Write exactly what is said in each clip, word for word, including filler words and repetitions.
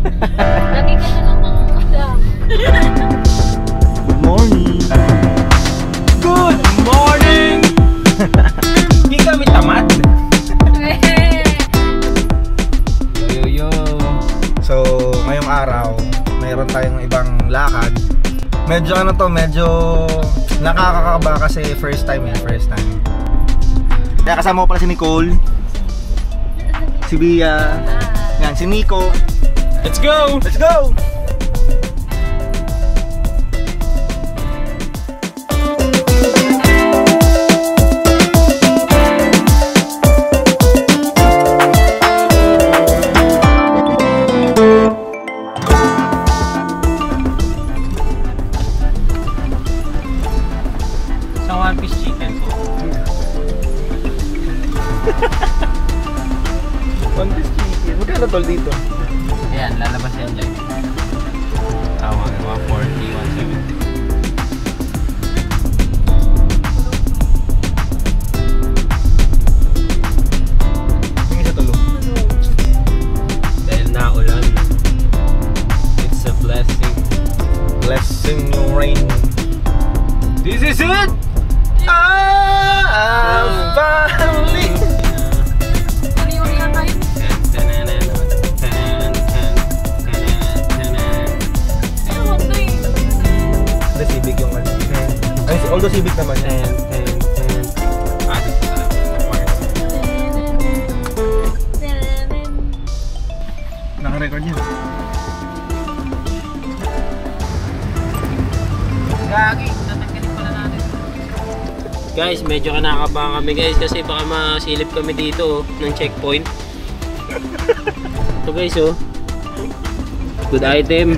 Lagi ka na lang ng madam. Good morning! Good morning! Hindi kami tamad. Yo, yo, yo. So, ngayong araw, mayroon tayong ibang lakad. Medyo ano to, medyo nakakakaba kasi first time eh, first time. Kaya kasama ko pala si Nicole, si Bia, yan, si Nico. Let's go! Let's go! Sa one piece chicken po. One piece chicken. Magkano tol dito? Ayan, lalabas yan dyan. Tama, one forty, one seventy. Tingin sa tulo. Dahil naulan. It's a blessing. Blessing yung rain. This is it! Ah, finally! Ano yung yata yun? Ano mo ito eh? The Civic yung ano. Ay, although Civic naman yan. Ah, dito talaga. Naka-record yun. Gagi, tatanggalin pala natin. Guys, medyo kinakabahan kami guys kasi baka masilip kami dito oh, ng checkpoint. Ito guys oh. Good item.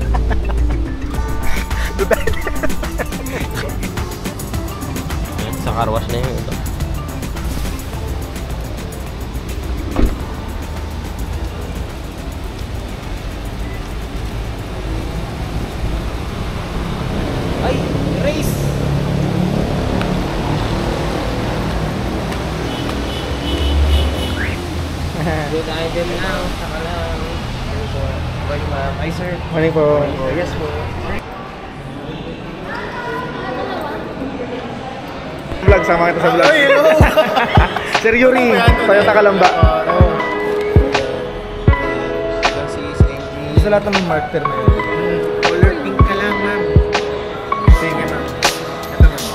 Good item. Sa car wash na yun ito. Ay, race! Good item now. Saka lang. Ano po? Morning ma'am. Hi sir. Morning po. Yes po. Vlog, sama kita sa vlog. Ay, hello! Sir Yuri, Toyota Kalamba. Oo. Sa lahat ng marker na yun. Color pink ka lang ma'am. Sige na. Ito na.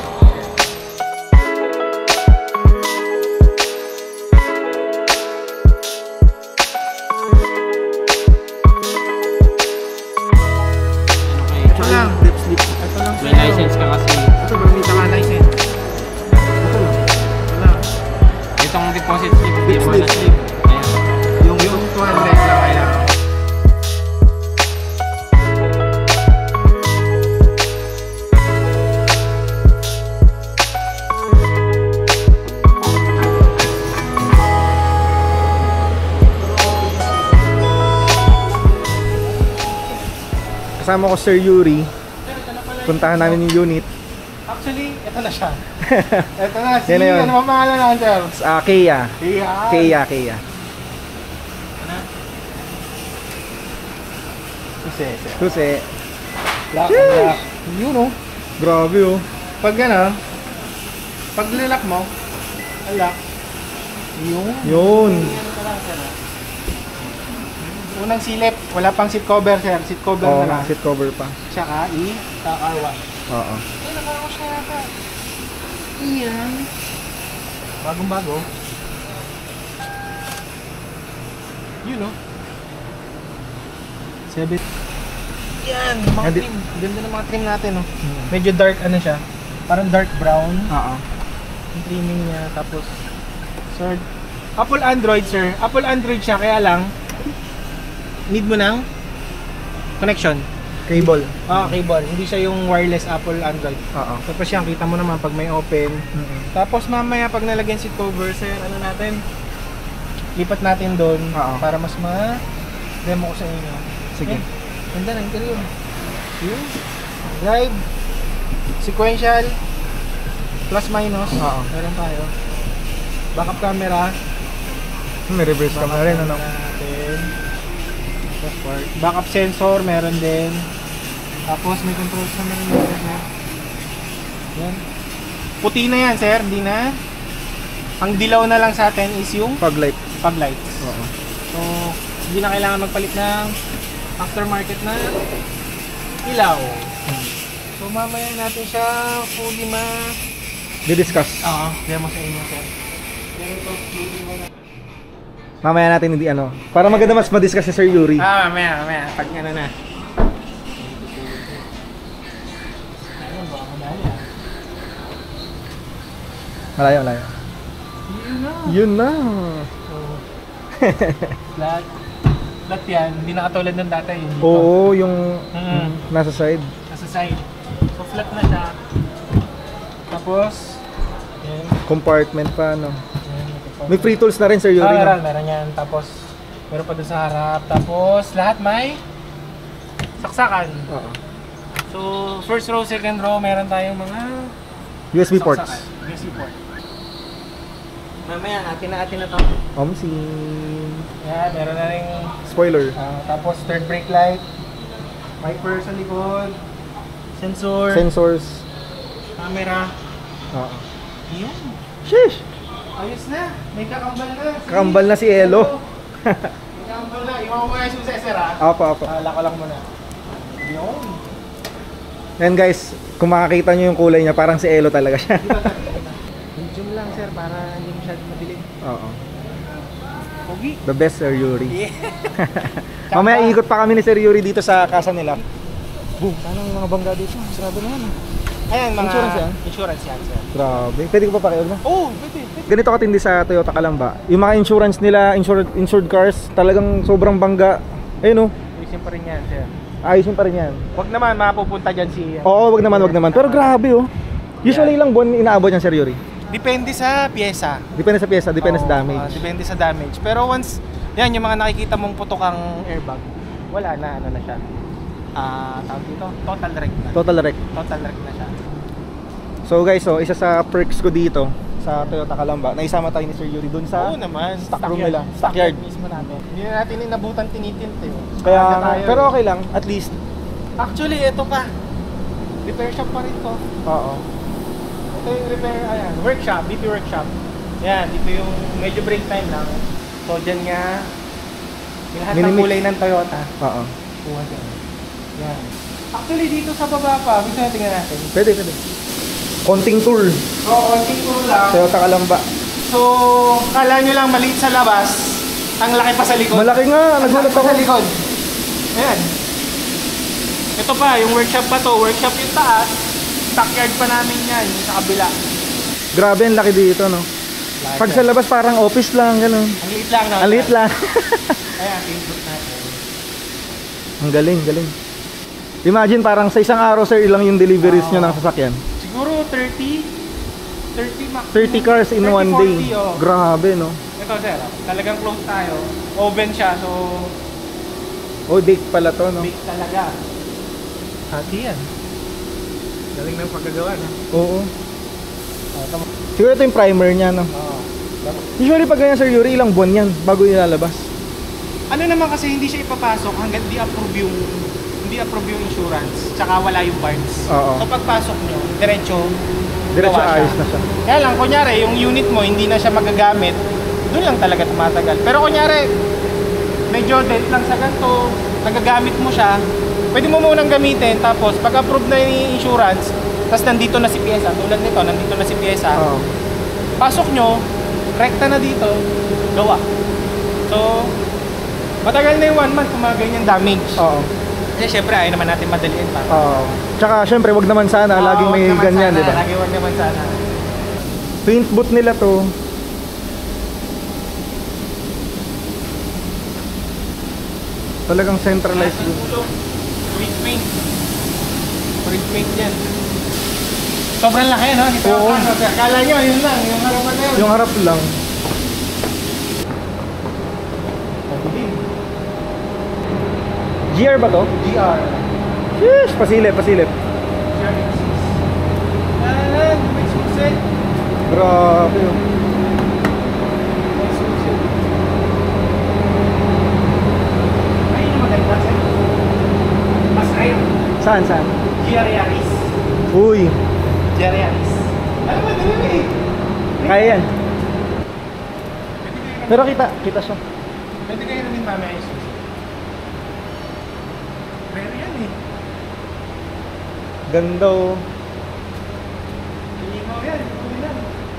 Ito lang. Lip slip. Ito lang. May license ka kasi. Ito ba? May taka license. Ito lang. Wala. Itong deposit slip. Hindi mo na Slip. slip. Ayan. Yung yung two hundred lang kailangan. Kasama ko Sir Yuri. Puntahan namin yung unit. Actually, ito na siya. Ito na, si, Yan na yun. ano ba pangalan naman, sir? Sa uh, Kia. Iya. Kia, Kia. Susi, sir. Susi. Lock and lock. Yun, oh. Grabe oh. Pag gano'n, pag nilak mo, alak. Yun. Yun. Ano ka lang, sir, ah. Unang silip, wala pang seat cover, sir. Seat cover Oo, na lang. seat cover pa. Tsaka i-car wash. Oo. Ay, nakawash na yata. Iyan. Bagong-bago. Yun, oh. Sebit. Yan, mga Andi- trim. Ganda ng mga trim natin, oh. Medyo dark, ano siya. Parang dark brown. Oo. Yung trimming niya. Tapos, sir, Apple Android, sir. Apple Android siya, kaya lang, need mo ng connection. Cable. Ah, cable. Hindi siya yung wireless Apple Android. Oo. Tapos yan, kita mo naman pag may open. Mm-hmm. Tapos mamaya pag nalagyan seat cover, sir, ano natin, lipat natin doon Oo. para mas ma-demo ko sa inyo. Sige. Yan. Ganda na, interior. Yun. Drive. Sequential. Plus minus. Oo. Meron tayo. Backup camera. May reverse camera rin, ano? Natin. Tapos support. Backup sensor, meron din. Tapos may controls na meron din, sir. Yan. Puti na yan, sir. Hindi na. Ang dilaw na lang sa atin is yung Fog light. fog lights. Oo. So, hindi na kailangan magpalit ng aftermarket na ilaw. So, mamaya natin siya fully ma... Di-discuss. Oo, demo sa inyo, sir. Pero ito, fully mo na. Mamaya natin hindi ano. Para maganda mas ma-discuss si Sir Yuri. Ah, mamaya, mamaya. Pag ano na. Ayun, baka madali ah. Malayo, malayo. Yun na. Yun na. So, flat. Flat yan. Hindi na katulad ng dati. Yung dito. Oo, yung Mm. nasa side. Nasa side. So, flat na siya. Tapos, yan. Compartment pa, no? Yan, May free tools na rin, Sir Yuri. Ah, no? meron, meron yan. Tapos, meron pa doon sa harap. Tapos, lahat may saksakan. Oo. So, first row, second row, meron tayong mga U S B ports. saksakan. U S B port. Mamaya, atin na atin na to. Omsi. Yan, meron na rin. Spoiler. ah, tapos, third brake light. Wiper sa likod. Sensor. Sensors. Camera. Oo. Yan. Sheesh! Ayos na. May kakambal na. Sige. Kakambal na si Elo. May kakambal na. Iwan ko muna yung successor ha. Apo, apo. Kala ko lang muna. Yun. Yan guys, kung makakita nyo yung kulay niya, parang si Elo talaga siya. Medium lang sir para hindi masyadong madilim. Oo. Pogi. The best, Sir Yuri. Yeah. Mamaya ikot pa kami ni Sir Yuri dito sa casa nila. Boom! Sana mga bangga dito. Sarado na yan. ah. Ayan, mga Insurance yan? Insurance yan sir. Grabe. Pwede ko pa pakiod na? Oh, pwede. pwede. Ganito katindi sa Toyota Calamba. Yung mga insurance nila, insured, insured cars, talagang sobrang bangga. Ayun oh. Ayusin pa rin yan sir. Ayusin pa rin yan. Wag naman mapupunta dyan si... Oo, wag naman, wag naman. Pero grabe oh. Usually ilang buwan inaabot yan, Sir Yuri? Depende sa pyesa. Depende sa pyesa, depende sa Oo, damage. ah, depende sa damage. Pero once, yan yung mga nakikita mong putok ang airbag, wala na, ano na siya. Ah, tawag dito, total wreck na. Total wreck. Total wreck na siya. So guys, so isa sa perks ko dito sa Toyota Calamba, naisama tayo ni Sir Yuri dun sa Oo naman. stock room nila. Stockyard. mismo natin. Hindi na natin inabutan tinitint eh. Kaya, Maaga tayo, pero eh. okay lang, at least. Actually, ito pa. Repair shop pa rin to. Oo. Ito yung repair, ayan, workshop, B P workshop. Yan, dito yung medyo break time lang. So, dyan nga, yung lahat ng Minimix. kulay ng Toyota. Oo. Kuha dyan. Yan. Actually, dito sa baba pa, gusto natin tingnan natin. Pwede, pwede. Konting tour. So, konting tour lang. Toyota Calamba. So, kala nyo lang maliit sa labas, ang laki pa sa likod. Malaki nga, Ang nagulat laki pa ako. sa likod. Ayan. Ito pa, yung workshop pa to. Workshop yung taas. Stockyard pa namin yan, yung sa kabila. Grabe, ang laki dito, no? Laki Pag yan. sa labas, parang office lang, ganun. Ang liit lang, no? Ang liit lang. Ayan, pinput natin. Ang galing, galing. Imagine, parang sa isang araw, sir, ilang yung deliveries Oo. nyo ng sasakyan? Siguro thirty, thirty maximum. thirty cars in thirty, one day. forty, oh. Grabe, no? Ito, sir, ah, talagang close tayo. Oven siya, so Oh, bake pala to, no? big talaga. Hati yan. Galing ng paggagawa, no? Oo. Oh, tama. Siguro ito yung primer niya, no? Oo. Usually, pag ganyan, Sir Yuri, ilang buwan yan bago ilalabas. Ano naman kasi hindi siya ipapasok hanggang di approve yung hindi approve yung insurance, tsaka wala yung parts. Oo. So pagpasok nyo, diretso Diretso gawa ayos siya. na siya. Kaya lang, kunyari, yung unit mo hindi na siya magagamit, doon lang talaga tumatagal. Pero kunyari, medyo dent lang sa ganito, nagagamit mo siya, pwede mo munang gamitin, tapos pag approve na yung insurance, tapos nandito na si pyesa, tulad nito, nandito na si pyesa, Oo. pasok nyo, rekta na dito, gawa. So, matagal na yung one month kung mga ganyan damage. Oo. Kasi syempre, ayaw naman natin madaliin pa. Oo. Tsaka, syempre, wag naman sana, Oo, laging may wag naman ganyan, sana, di ba? Lagi wag naman sana. Paint booth nila to. Talagang centralized Yung dun. ulo, Quick paint. Quick paint yan. Sobrang laki, no? Ito Oo. yung ano, akala nyo, yun lang, yung harapan na yun. Yung harap lang. Madilim. G R ba to? G R. Sheesh! Pasilip, pasilip. G R six. Yan, may susit. Grabe oh. May susit. Ayun yung maganda sa Saan, saan? G R Yaris. Uy, G R Yaris. Alam mo, dali eh. kaya yan. Pwede kayo Pero kita, kita siya. Pwede kayo namin mamaya isusi. Pero yan eh. Ganda oh. Limaw yan. Huli lang.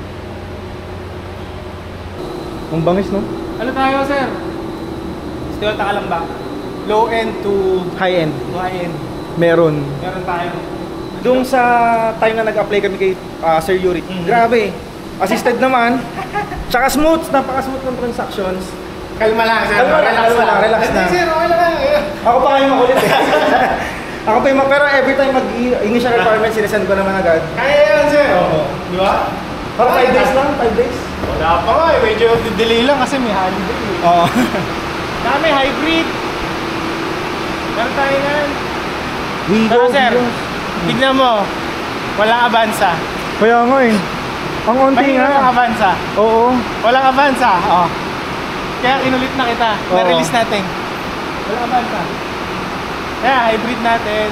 Ang bangis no? Ano tayo, sir? Toyota Kalamba. Low end to High end. to high end. Meron. Meron tayo. Doon sa time na nag-apply kami kay ah, Sir Yuri, Mhm. grabe. Assisted naman. Tsaka smooth, napaka-smooth ng transactions. Kalma lang, sir. Kalma lang, kalma lang, relax Hindi, na. sir. Okay lang. Ako pa kayo makulit eh. Ako pa yung ma- pero every time mag-initial requirements, sinesend ko naman agad. Kaya yan, sir. Oo. Di ba? Para five days lang, five days. Wala pa nga eh. Medyo delay lang kasi may holiday eh. Oo. Dami, hybrid. Meron tayo yan. We Pero go, sir, Vios. tignan mo. Walang Avanza. Kaya nga eh. Ang onti Mahirap ang nga. Avanza. Oo. Walang Avanza. Oh. Kaya inulit na kita. Oo. Na-release natin. Walang Avanza. Kaya hybrid natin.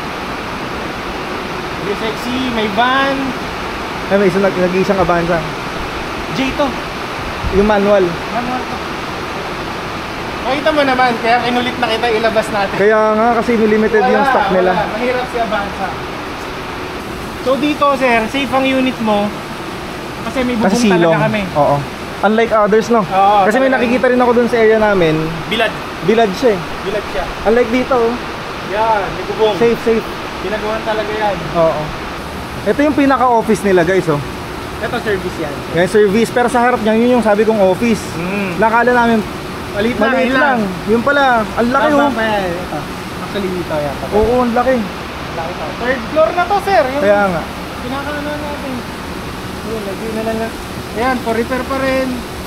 Very sexy. May van. Ay, may isang nag- nag-iisang Avanza. J to. Yung manual. Manual to. Makita mo naman. Kaya inulit na kita. Ilabas natin. Kaya nga kasi limited yung stock nila. Wala. Mahirap si Avanza. So dito sir, safe ang unit mo. Kasi may bubong Kasi silong. talaga kami. Oo. Unlike others, no? Oo, Kasi may talagang- nakikita rin ako dun sa area namin. Bilad. Bilad siya eh. Bilad siya. Unlike dito, oh. Yan, may bubong. Safe, safe. Ginagawan talaga yan. Oo. Ito yung pinaka-office nila, guys, oh. Ito service yan. Yan, service. Pero sa harap niya, yun yung sabi kong office. Mm. Nakala namin, Maliit lang, maliit yun lang. Yun pala, ang laki, Tama oh. pa yan. Ito. Actually dito yan. Oo, ang laki. Laki to. Third floor na to sir. Yung Kaya nga. pinakaano natin. Yun, lagyan na lang na. Ayan, for repair pa rin.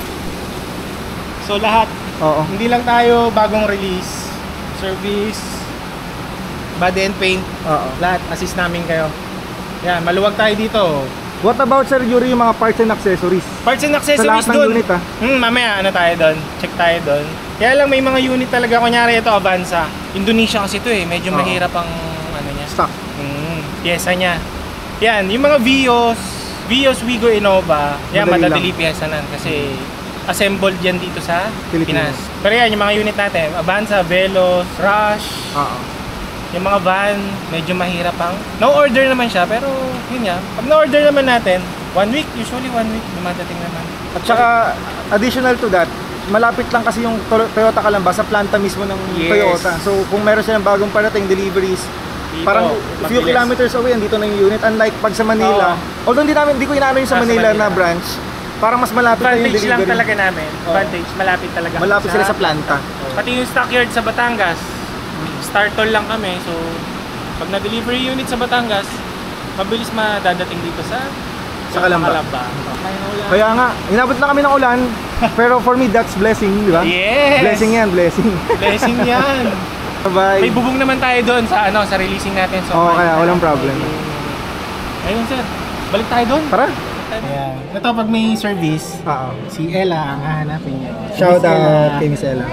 So lahat. Oo. Hindi lang tayo bagong release. Service. Body and paint. Oo. Lahat. Assist namin kayo. Yan, maluwag tayo dito. What about, Sir Yuri, yung mga parts and accessories? Parts and Sa accessories lahat ng doon. unit, ah. Hmm, mamaya ano tayo doon. Check tayo doon. Kaya lang may mga unit talaga, kunyari ito Avanza. Indonesia kasi ito eh, medyo Oo. mahirap ang ano niya. Stock. Hmm, pyesa niya. Yan, yung mga Vios, Vios Wigo Innova, yan Madali madadali pyesa nan kasi assembled yan dito sa Pilipinas. Pinas. Pero yan, yung mga unit natin, Avanza, Veloz, Rush, Oo. yung mga van, medyo mahirap ang no-order naman siya, pero yun nga, pag no-order naman natin, one week, usually one week, dumadating naman. At saka, additional to that, malapit lang kasi yung Toy- Toyota Kalamba sa planta mismo ng Yes. Toyota. So, kung meron silang bagong parating deliveries, Dito, parang few mabilis. kilometers away, andito na yung unit. Unlike pag sa Manila, although hindi namin, hindi ko inaano yung sa Ah, sa Manila, Manila. na branch, parang mas malapit na yung Advantage lang delivery. talaga namin. Oo. Advantage, malapit talaga. Malapit sila sa planta. Pati yung stockyard sa Batangas, start-all lang kami. So, pag na-deliver yung unit sa Batangas, mabilis madadating dito sa Sa Kalamba. Kalamba. Okay, na ulan. Kaya nga, inabot na kami ng ulan, pero for me, that's blessing, di ba? Yes! Blessing yan, blessing. Blessing yan. Bye. May bubong naman tayo doon sa ano sa releasing natin. So, Oo, kaya walang problem. Ayun sir, balik tayo doon. Tara. Ayan. Ito pag may service, Oo. si Ella ang hahanapin niya. Shout Miss Ella. out kay Miss Ella.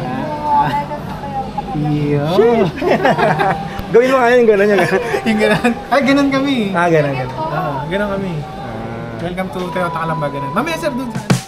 Yo. Gawin mo nga yun, gano'n yun. Yung ganun. Ay, ganun kami. Ah, gano'n, gano'n. Oo, ganun kami. Ah. Welcome to Toyota Kalamba, ganun. Mamaya sir, doon sa